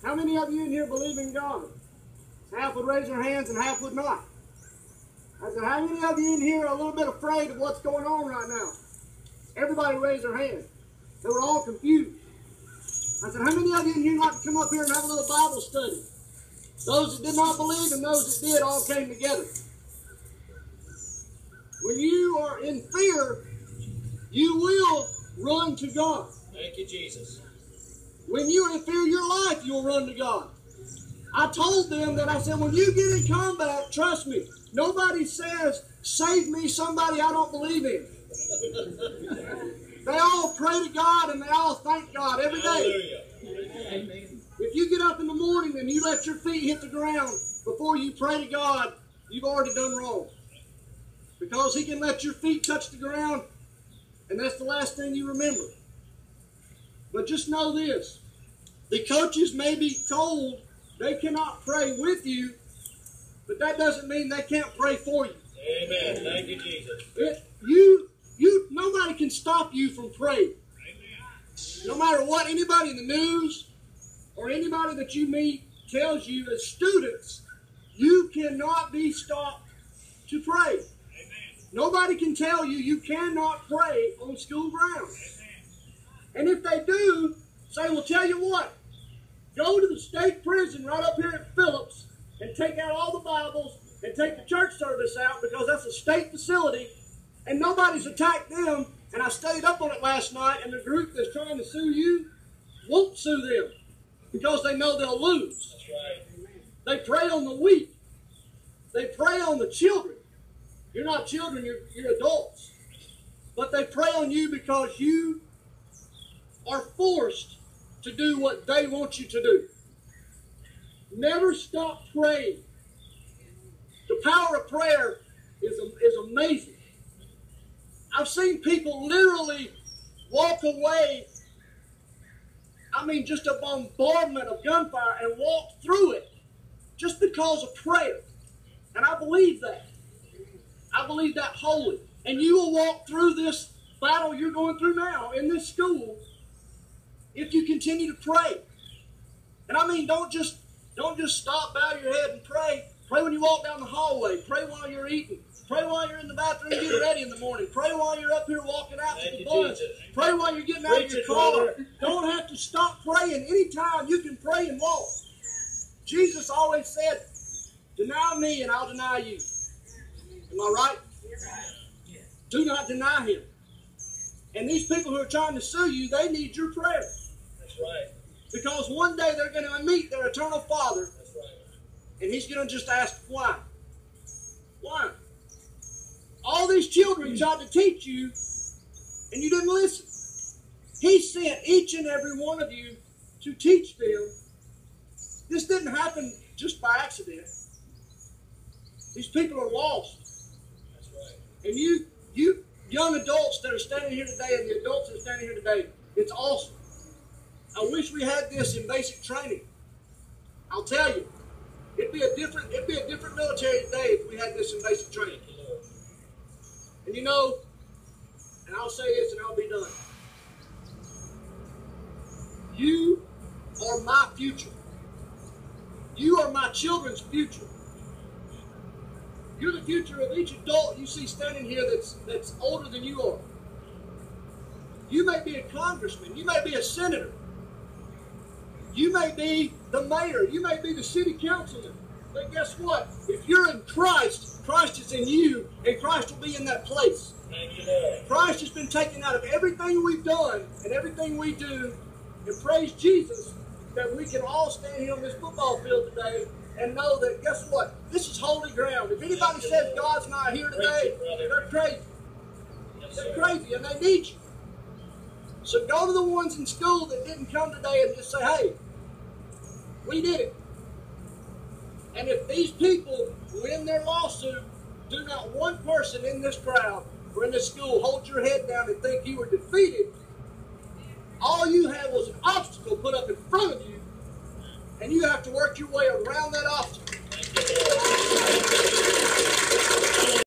How many of you in here believe in God? Half would raise their hands and half would not. I said, how many of you in here are a little bit afraid of what's going on right now? Everybody raised their hand. They were all confused. I said, how many of you in here like to come up here and have a little Bible study? Those that did not believe and those that did all came together. When you are in fear, you will run to God. Thank you, Jesus. When you are in fear of your life, you'll run to God. I told them that I said, when you get in combat, trust me, nobody says, save me, somebody I don't believe in. They all pray to God and they all thank God every day. Amen. If you get up in the morning and you let your feet hit the ground before you pray to God, you've already done wrong. Because He can let your feet touch the ground, and that's the last thing you remember. But just know this. The coaches may be told they cannot pray with you, but that doesn't mean they can't pray for you. Amen. Thank you, Jesus. Nobody can stop you from praying. Amen. No matter what anybody in the news or anybody that you meet tells you as students, you cannot be stopped to pray. Amen. Nobody can tell you you cannot pray on school grounds. Amen. And if they do, say, well, tell you what, go to the state prison right up here at Phillips and take out all the Bibles and take the church service out because that's a state facility and nobody's attacked them. And I stayed up on it last night, and the group that's trying to sue you won't sue them because they know they'll lose. That's right. They prey on the weak. They prey on the children. You're not children, you're adults. But they prey on you because you are forced to do what they want you to do. Never stop praying. The power of prayer is amazing. I've seen people literally walk away, just a bombardment of gunfire, and walk through it just because of prayer. And I believe that. I believe that wholly. And you will walk through this battle you're going through now in this school if you continue to pray. And don't just stop, bow your head and pray. Pray when you walk down the hallway. Pray while you're eating. Pray while you're in the bathroom getting ready in the morning. Pray while you're up here walking out to the bus. Pray while you're getting out of your car. Don't have to stop praying. Anytime you can pray and walk. Jesus always said, deny me and I'll deny you. Am I right? Do not deny Him. And these people who are trying to sue you, they need your prayer. That's right. Because one day they're going to meet their eternal Father. That's right. And He's going to just ask, why? Why? All these children tried to teach you, and you didn't listen. He sent each and every one of you to teach them. This didn't happen just by accident. These people are lost. That's right. And you young adults that are standing here today, and the adults that are standing here today, it's awesome. I wish we had this in basic training. I'll tell you, it'd be a different military today if we had this in basic training. And and I'll say this and I'll be done. You are my future. You are my children's future. You're the future of each adult you see standing here that's older than you are. You may be a congressman. You may be a senator. You may be the mayor. You may be the city councilman. But guess what? If you're in Christ, Christ is in you, and Christ will be in that place. Thank you, Lord. Christ has been taken out of everything we've done and everything we do, and praise Jesus that we can all stand here on this football field today and know that, guess what? This is holy ground. If anybody says God's not here today, they're crazy. They're crazy, and they need you. So go to the ones in school that didn't come today and just say, hey, we did it. And if these people win their lawsuit, do not one person in this crowd or in this school hold your head down and think you were defeated. All you had was an obstacle put up in front of you, and you have to work your way around that obstacle.